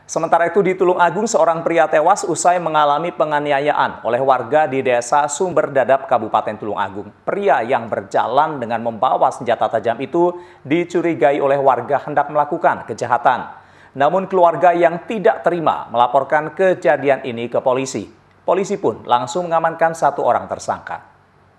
Sementara itu di Tulungagung, seorang pria tewas usai mengalami penganiayaan oleh warga di Desa Sumberdadap, Kabupaten Tulungagung. Pria yang berjalan dengan membawa senjata tajam itu dicurigai oleh warga hendak melakukan kejahatan. Namun keluarga yang tidak terima melaporkan kejadian ini ke polisi. Polisi pun langsung mengamankan satu orang tersangka.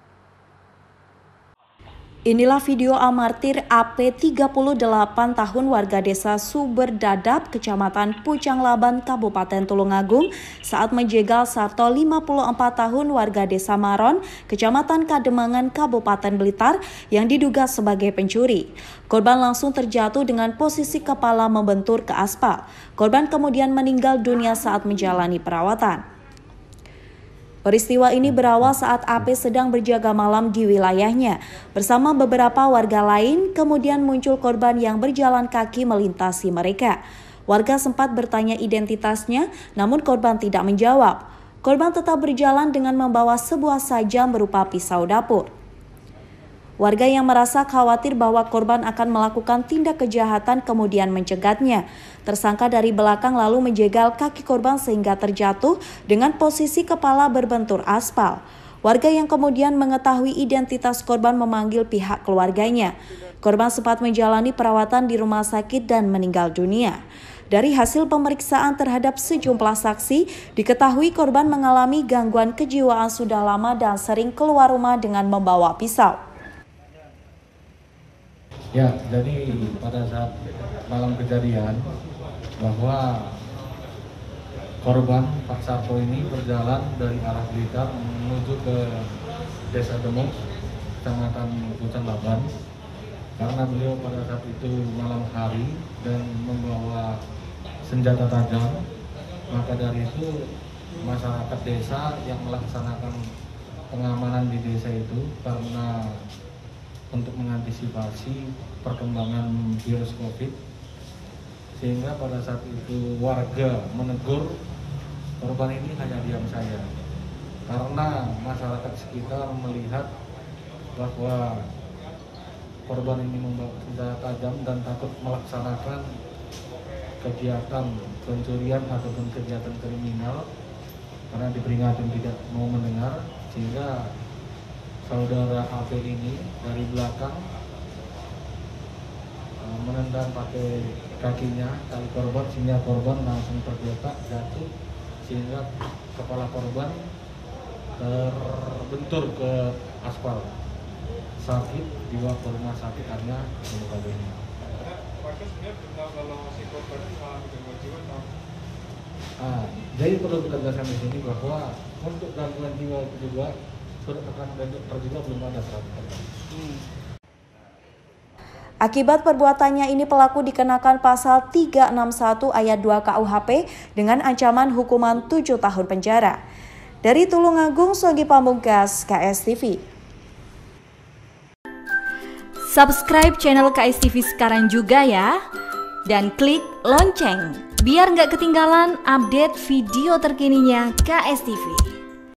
Inilah video amatir AP 38 tahun warga desa Sumberdadap, Kecamatan Pucang Laban, Kabupaten Tulungagung saat menjegal Sarto 54 tahun warga desa Maron, Kecamatan Kademangan, Kabupaten Blitar yang diduga sebagai pencuri. Korban langsung terjatuh dengan posisi kepala membentur ke aspal. Korban kemudian meninggal dunia saat menjalani perawatan. Peristiwa ini berawal saat AP sedang berjaga malam di wilayahnya. Bersama beberapa warga lain, kemudian muncul korban yang berjalan kaki melintasi mereka. Warga sempat bertanya identitasnya, namun korban tidak menjawab. Korban tetap berjalan dengan membawa sebuah sajam berupa pisau dapur. Warga yang merasa khawatir bahwa korban akan melakukan tindak kejahatan kemudian mencegatnya. Tersangka dari belakang lalu menjegal kaki korban sehingga terjatuh dengan posisi kepala berbentur aspal. Warga yang kemudian mengetahui identitas korban memanggil pihak keluarganya. Korban sempat menjalani perawatan di rumah sakit dan meninggal dunia. Dari hasil pemeriksaan terhadap sejumlah saksi, diketahui korban mengalami gangguan kejiwaan sudah lama dan sering keluar rumah dengan membawa pisau. Ya, jadi pada saat malam kejadian bahwa korban Pak Sarto ini berjalan dari arah Blitar menuju ke Desa Demung, Kecamatan Pucang Laban, karena beliau pada saat itu malam hari dan membawa senjata tajam. Maka dari itu masyarakat desa yang melaksanakan pengamanan di desa itu karena untuk mengantisipasi perkembangan virus COVID, sehingga pada saat itu warga menegur korban ini hanya diam saja karena masyarakat sekitar melihat bahwa korban ini membawa senjata tajam dan takut melaksanakan kegiatan pencurian ataupun kegiatan kriminal karena diperingatkan tidak mau mendengar, sehingga saudara AP ini dari belakang menendang pakai kakinya kaki korban sehingga korban langsung tergeletak jatuh, sehingga kepala korban terbentur ke aspal. Sakit, dibawa ke rumah sakit hanya luka dunia. Jadi perlu kita jelaskan di sini bahwa untuk gangguan jiwa itu juga belum ada. Akibat perbuatannya ini pelaku dikenakan pasal 361 ayat 2 KUHP dengan ancaman hukuman 7 tahun penjara. Dari Tulungagung, Sogi Pamungkas, KSTV. Subscribe channel KSTV sekarang juga ya. Dan klik lonceng biar nggak ketinggalan update video terkininya KSTV.